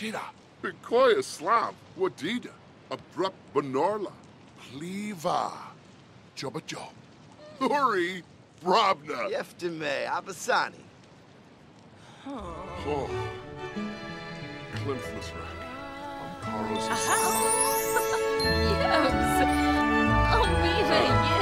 Tira, Bikoya Slav, Wadida, Abrupt Benorla, Pliva, Jobajo, Huri, Brabna. Yeftime, Abasani. Oh, Klimfnisrak, Amkaros. Yes. Oh, Mina, yes.